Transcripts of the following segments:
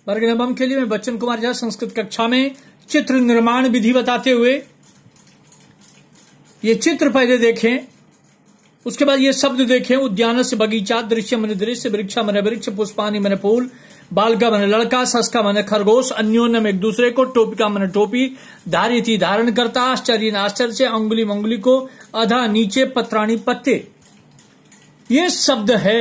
वर्ग नवम के लिए मैं बच्चन कुमार झा संस्कृत कक्षा में चित्र निर्माण विधि बताते हुए ये चित्र पहले देखें, उसके बाद ये शब्द देखें। उद्यान से बगीचा, दृश्य मन दृश्य, वृक्षा मन वृक्ष, पुष्पानी मन फूल, बालका मन लड़का, सस्का मन खरगोश, अन्योन्यम एक दूसरे को, टोपिका मन टोपी, धारिती धारण करता, आश्चर्य न आश्चर्य से, अंगुली मंगुली को, अधा नीचे, पत्राणी पत्ते। ये शब्द है।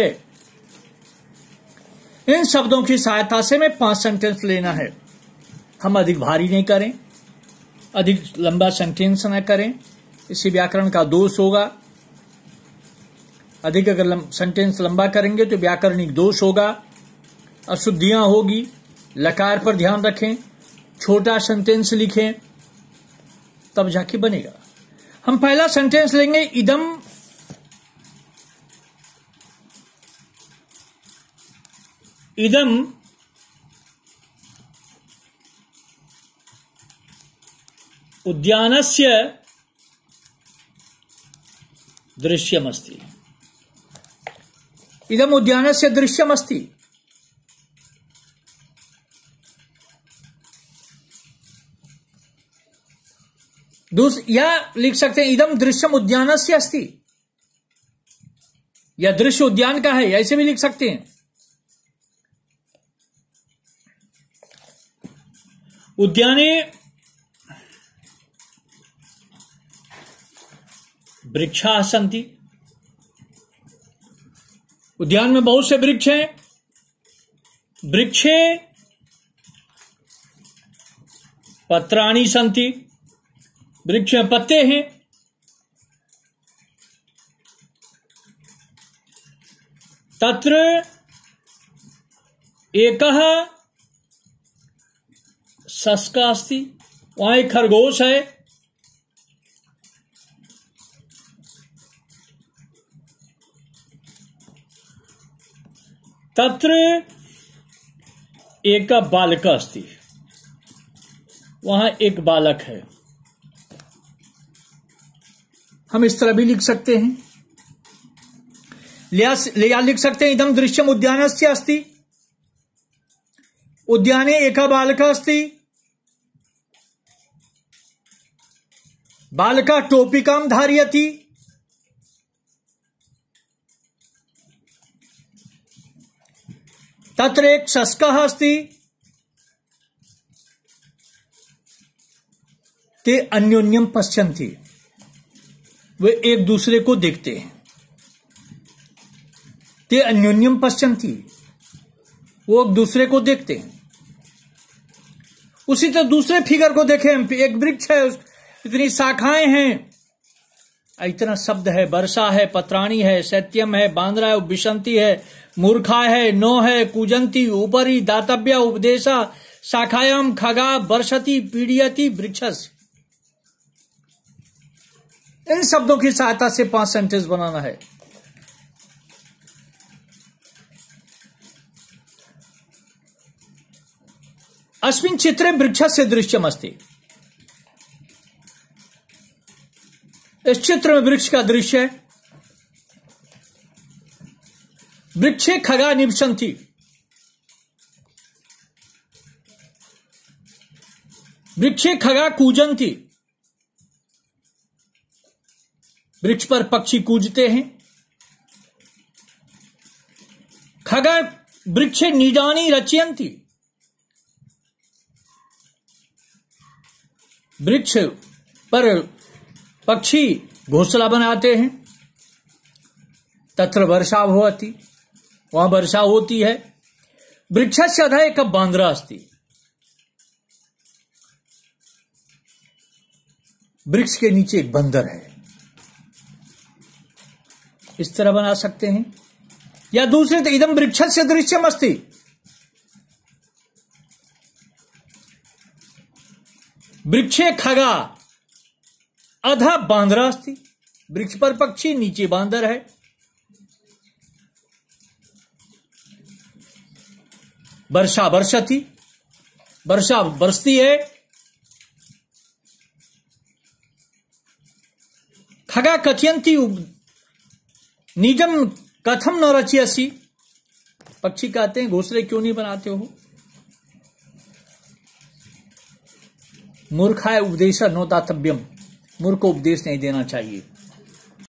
इन शब्दों की सहायता से मैं 5 सेंटेंस लेना है। हम अधिक भारी नहीं करें, अधिक लंबा सेंटेंस न करें, इससे व्याकरण का दोष होगा। अधिक अगर सेंटेंस लंबा करेंगे तो व्याकरणिक दोष होगा, अशुद्धियां होगी। लकार पर ध्यान रखें, छोटा सेंटेंस लिखें, तब जाके बनेगा। हम पहला सेंटेंस लेंगे, इदम इदम उद्यानस्य दृश्यमस्ति। इदम उद्यानस्य दृश्यमस्ति। या लिख सकते हैं इदम दृश्यम उद्यानस्य अस्ति, या दृश्य उद्यान का है, ऐसे भी लिख सकते हैं। उद्याने वृक्षाः सन्ति। उद्यान में बहुत से वृक्ष हैं। वृक्षे पत्राणि सन्ति। वृक्ष में पत्ते हैं। तत्र एकः सस्का अस्ति। वहां एक खरगोश है। तत्र एक बालक अस्ति। वहां एक बालक है। हम इस तरह भी लिख सकते हैं, या लिख सकते हैं इदम दृश्यम उद्यानस्य अस्ति। उद्याने एका बालका अस्ति। बालका टोपिकां धारयति। तत्र एक सस्कः अस्ति। ते अन्योन्यम पश्यन्ति। वे एक दूसरे को देखते हैं। ते अन्योन्यम पश्यन्ति। वो एक दूसरे को देखते हैं। उसी तरह दूसरे फिगर को देखें, एक वृक्ष है, इतनी शाखाएं हैं, इतना शब्द है, वर्षा है, पत्राणी है, शैत्यम है, बांद्रा है, विशंति है, मूर्खा है, नो है, कूजंती, ऊपरी, दातव्य, उपदेशा, शाखायाम, खगा, वर्षति, पीड़ियति, वृक्षस। इन शब्दों की सहायता से 5 सेंटेंस बनाना है। अस्मिन् चित्रे वृक्षस्य दृश्यमस्ति। इस चित्र में वृक्ष का दृश्य है। वृक्षे खगा निवसन्ति। वृक्षे खगा कूजन्ति। वृक्ष पर पक्षी कूजते हैं। खगा वृक्षे नीडानि रचयन्ति। वृक्ष पर पक्षी घोंसला बनाते हैं। तत्र वर्षा भवति। वहां वर्षा होती है। वृक्षस्य अधः एक बांद्रा अस्ति। वृक्ष के नीचे एक बंदर है। इस तरह बना सकते हैं। या दूसरे तो इदम वृक्षस्य दृश्यमस्ति। वृक्षे खगा अधः बांद्रा अस्ति। वृक्ष पर पक्षी, नीचे बांदर है। वर्षा वर्षति। वर्षा बरसती है। खगा कथयन्ति निजम कथम न रचयसि। पक्षी कहते हैं घोंसले क्यों नहीं बनाते हो। मूर्खाय उपदेश नोदातव्यम, मूर्ख को उपदेश नहीं देना चाहिए।